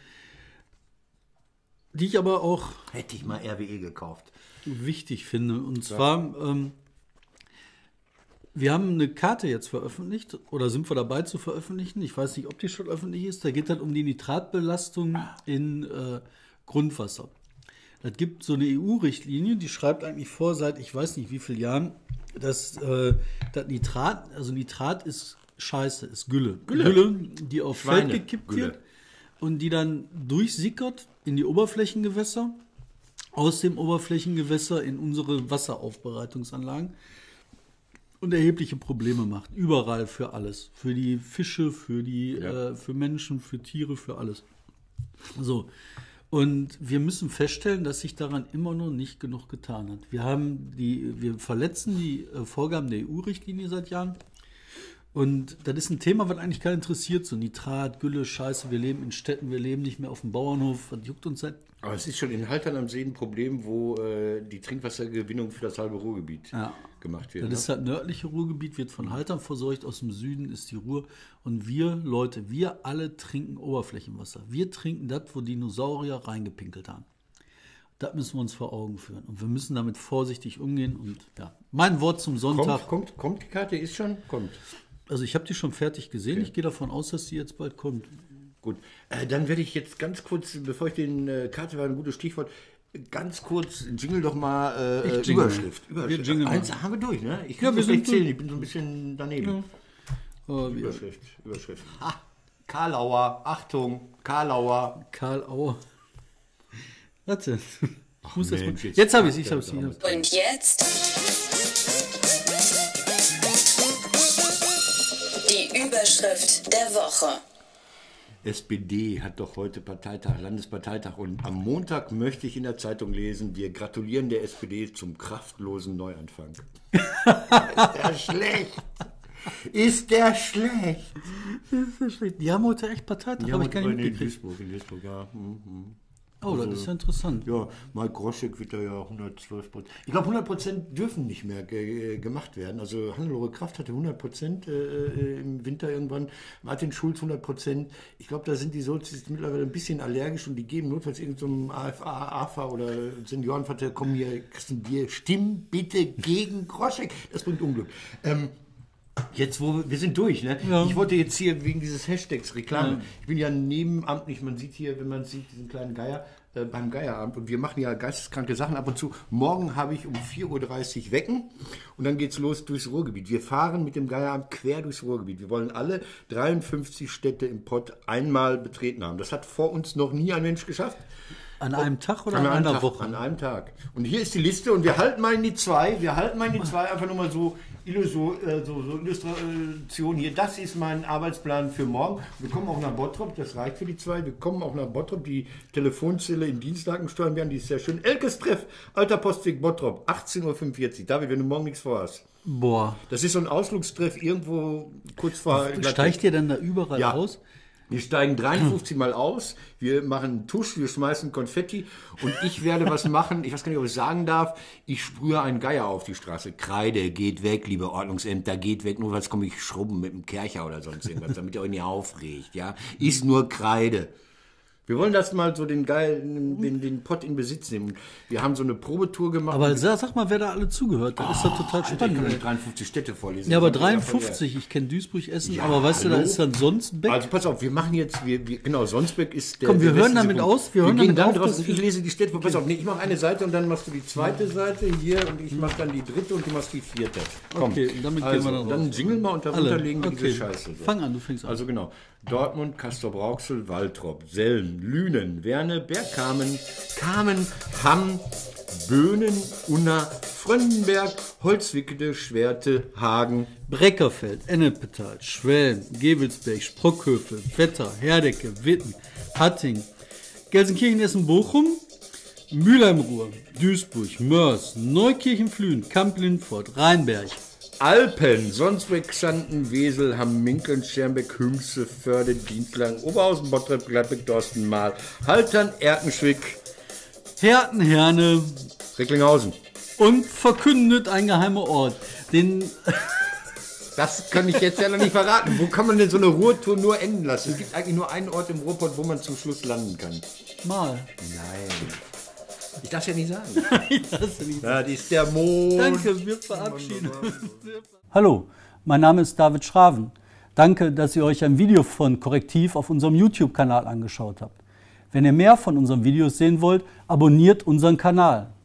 [SPEAKER 1] die ich aber auch
[SPEAKER 2] Hätte ich mal R W E gekauft.
[SPEAKER 1] wichtig finde. Und zwar, ähm, wir haben eine Karte jetzt veröffentlicht oder sind wir dabei zu veröffentlichen. Ich weiß nicht, ob die schon öffentlich ist. Da geht es um die Nitratbelastung in äh, Grundwasser. Es gibt so eine E U-Richtlinie, die schreibt eigentlich vor, seit ich weiß nicht wie vielen Jahren, das, äh, das Nitrat, also Nitrat ist Scheiße, ist Gülle. Gülle, Gülle die auf Feld gekippt
[SPEAKER 2] Gülle.
[SPEAKER 1] wird und die dann durchsickert in die Oberflächengewässer, aus dem Oberflächengewässer in unsere Wasseraufbereitungsanlagen und erhebliche Probleme macht. Überall für alles. Für die Fische, für die, ja. äh, für Menschen, für Tiere, für alles. So. Und wir müssen feststellen, dass sich daran immer noch nicht genug getan hat. Wir haben die, wir verletzen die äh, Vorgaben der E U-Richtlinie seit Jahren. Und das ist ein Thema, was eigentlich keinen interessiert. So Nitrat, Gülle, Scheiße, wir leben in Städten, wir leben nicht mehr auf dem Bauernhof. Was juckt uns das?
[SPEAKER 2] Aber es ist schon in Haltern am See ein Problem, wo äh, die Trinkwassergewinnung für das halbe Ruhrgebiet
[SPEAKER 1] ja.
[SPEAKER 2] gemacht wird.
[SPEAKER 1] Das
[SPEAKER 2] ne?
[SPEAKER 1] ist das nördliche Ruhrgebiet, wird von Haltern versorgt, aus dem Süden ist die Ruhr. Und wir, Leute, wir alle trinken Oberflächenwasser. Wir trinken das, wo Dinosaurier reingepinkelt haben. Das müssen wir uns vor Augen führen. Und wir müssen damit vorsichtig umgehen. Und ja, mein Wort zum Sonntag.
[SPEAKER 2] Kommt, kommt, kommt die Karte, ist schon? Kommt.
[SPEAKER 1] Also ich habe die schon fertig gesehen.
[SPEAKER 2] Okay.
[SPEAKER 1] Ich gehe davon aus, dass die jetzt bald kommt.
[SPEAKER 2] Gut, äh, dann werde ich jetzt ganz kurz, bevor ich den äh, Karte war, ein gutes Stichwort, ganz kurz, jingle doch mal äh,
[SPEAKER 1] jingle.
[SPEAKER 2] Überschrift. Überschrift.
[SPEAKER 1] Wir jingle
[SPEAKER 2] Eins haben wir durch, ne? Ich
[SPEAKER 1] Ja,
[SPEAKER 2] kann
[SPEAKER 1] wir
[SPEAKER 2] das
[SPEAKER 1] sind
[SPEAKER 2] nicht zählen, ich bin so ein bisschen daneben.
[SPEAKER 1] Ja. Oh,
[SPEAKER 2] Überschrift, Überschrift. Ah, Karlauer, Achtung, Karlauer.
[SPEAKER 1] Karl Auer. Warte. Ich muss das mal.
[SPEAKER 2] Mensch,
[SPEAKER 1] Jetzt habe ich es, ich habe es.
[SPEAKER 3] Und jetzt die Überschrift der Woche.
[SPEAKER 2] S P D hat doch heute Parteitag, Landesparteitag und am Montag möchte ich in der Zeitung lesen, wir gratulieren der S P D zum kraftlosen Neuanfang. Ist der schlecht? Ist der schlecht?
[SPEAKER 1] Die haben heute echt Parteitag,
[SPEAKER 2] Ja,
[SPEAKER 1] habe ich gar nicht
[SPEAKER 2] in
[SPEAKER 1] mitgekriegt.
[SPEAKER 2] Duisburg, in Duisburg, ja. Mhm.
[SPEAKER 1] Oh, das ist ja interessant.
[SPEAKER 2] Ja, Mike Groschek wird da ja hundertzwölf Prozent. Ich glaube, hundert Prozent dürfen nicht mehr ge gemacht werden. Also Hannelore Kraft hatte hundert Prozent äh, im Winter irgendwann, Martin Schulz hundert Prozent. Ich glaube, da sind die Sozis mittlerweile ein bisschen allergisch und die geben notfalls irgendeinem so A F A, A F A oder Seniorenvater, komm hier, kriegst ein Bier, stimm bitte gegen Groschek. Das bringt Unglück. Ähm, Jetzt, wo wir, wir sind durch, ne?
[SPEAKER 1] Ja.
[SPEAKER 2] Ich wollte jetzt hier wegen dieses Hashtags Reklame. Ja. Ich bin ja nebenamtlich, man sieht hier, wenn man sieht, diesen kleinen Geier äh, beim Geierabend und wir machen ja geisteskranke Sachen ab und zu. Morgen habe ich um vier Uhr dreißig Wecken und dann geht's los durchs Ruhrgebiet. Wir fahren mit dem Geierabend quer durchs Ruhrgebiet. Wir wollen alle dreiundfünfzig Städte im Pott einmal betreten haben. Das hat vor uns noch nie ein Mensch geschafft.
[SPEAKER 1] An einem Tag oder
[SPEAKER 2] an,
[SPEAKER 1] an,
[SPEAKER 2] an
[SPEAKER 1] einer
[SPEAKER 2] Tag,
[SPEAKER 1] Woche?
[SPEAKER 2] An einem Tag. Und hier ist die Liste und wir halten mal in die zwei. Wir halten mal in die zwei einfach nur mal so, so, so, so Illustration hier. Das ist mein Arbeitsplan für morgen. Wir kommen auch nach Bottrop, das reicht für die zwei. Wir kommen auch nach Bottrop. Die Telefonzelle in Dienstlaken steuern werden, die ist sehr schön. Elkes Treff, Alter Postweg Bottrop, achtzehn Uhr fünfundvierzig. David, wenn du morgen nichts vorhast.
[SPEAKER 1] Boah.
[SPEAKER 2] Das ist so ein Ausflugstreff irgendwo kurz vor...
[SPEAKER 1] Steigt ihr dann da überall
[SPEAKER 2] ja.
[SPEAKER 1] aus?
[SPEAKER 2] Wir steigen dreiundfünfzig Mal aus, wir machen Tusch, wir schmeißen Konfetti und ich werde was machen, ich weiß gar nicht, ob ich es sagen darf, ich sprühe einen Geier auf die Straße. Kreide, geht weg, liebe Ordnungsämter, geht weg, nur weil es komme ich schrubben mit dem Kercher oder sonst irgendwas, damit ihr euch nicht aufregt, ja. Ist nur Kreide. Wir wollen das mal so den Geil, den, den Pott in Besitz nehmen. Wir haben so eine Probetour gemacht.
[SPEAKER 1] Aber sag, sag mal, wer da alle zugehört. Das oh, ist doch total
[SPEAKER 2] Alter,
[SPEAKER 1] spannend.
[SPEAKER 2] ich kann nicht dreiundfünfzig Städte vorlesen.
[SPEAKER 1] Ja, aber dreiundfünfzig, ich kenne Duisburg, Essen, ja, aber weißt hallo? Du, da ist dann Sonsbeck.
[SPEAKER 2] Also pass auf, wir machen jetzt, wir, wir, genau, Sonsbeck ist der...
[SPEAKER 1] Komm, wir
[SPEAKER 2] der
[SPEAKER 1] hören damit
[SPEAKER 2] Punkt.
[SPEAKER 1] aus. Wir,
[SPEAKER 2] wir
[SPEAKER 1] hören
[SPEAKER 2] gehen
[SPEAKER 1] damit
[SPEAKER 2] dann
[SPEAKER 1] auf,
[SPEAKER 2] draus und ich lese die Städte vor. Pass auf, nee, ich mache eine Seite und dann machst du die zweite Seite hier und ich mache dann die dritte und du machst die vierte. Komm,
[SPEAKER 1] okay, und damit
[SPEAKER 2] also,
[SPEAKER 1] gehen wir dann
[SPEAKER 2] dann
[SPEAKER 1] raus.
[SPEAKER 2] jingeln wir und darunter legen wir
[SPEAKER 1] okay.
[SPEAKER 2] diese Scheiße. So.
[SPEAKER 1] Fang an, du fängst an.
[SPEAKER 2] Also genau, Dortmund, Castrop-Rauxel, Waltrop, Selm, Lünen, Werne, Bergkamen, Kamen, Hamm, Böhnen, Unna, Fröndenberg, Holzwickede, Schwerte, Hagen,
[SPEAKER 1] Breckerfeld, Ennepetal, Schwelm, Gevelsberg, Sprockhövel, Wetter, Herdecke, Witten, Hatting, Gelsenkirchen, Essen, Bochum, Mülheim-Ruhr, Duisburg, Mörs, Neukirchen-Flühen, Kamp-Lindfort, Rheinberg,
[SPEAKER 2] Alpen, Sonsbeck, Xanten, Wesel, Hamm, Minkeln, Schermbeck, Hümse, Förde, Dienstlagen, Oberhausen, Bottrop, Gladbeck, Dorsten, Mahl, Haltern, Erkenschwick,
[SPEAKER 1] Herten, Herne
[SPEAKER 2] Recklinghausen.
[SPEAKER 1] Und verkündet ein geheimer Ort. Den
[SPEAKER 2] das kann ich jetzt ja noch nicht verraten. Wo kann man denn so eine Ruhrtour nur enden lassen? Es gibt eigentlich nur einen Ort im Ruhrpott, wo man zum Schluss landen kann.
[SPEAKER 1] Mal.
[SPEAKER 2] Nein. Ich darf es ja nicht sagen.
[SPEAKER 1] Ich darf ja nicht
[SPEAKER 2] sagen. Das ist der Mond.
[SPEAKER 1] Danke, wir verabschieden uns. Hallo, mein Name ist David Schraven. Danke, dass ihr euch ein Video von Korrektiv auf unserem YouTube-Kanal angeschaut habt. Wenn ihr mehr von unseren Videos sehen wollt, abonniert unseren Kanal.